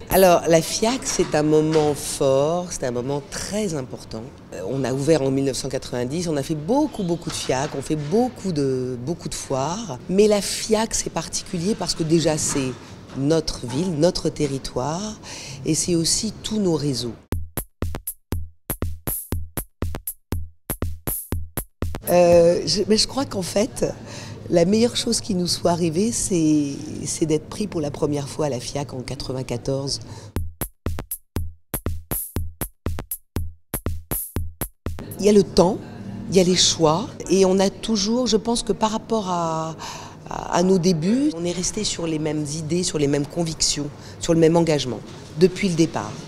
Alors, la FIAC, c'est un moment fort, c'est un moment très important. On a ouvert en 1990, on a fait beaucoup de FIAC, on fait beaucoup de foires. Mais la FIAC, c'est particulier parce que déjà, c'est notre ville, notre territoire, et c'est aussi tous nos réseaux. Je crois qu'en fait, la meilleure chose qui nous soit arrivée, c'est d'être pris pour la première fois à la FIAC en 1994. Il y a le temps, il y a les choix, et on a toujours, je pense que par rapport à nos débuts, on est resté sur les mêmes idées, sur les mêmes convictions, sur le même engagement, depuis le départ.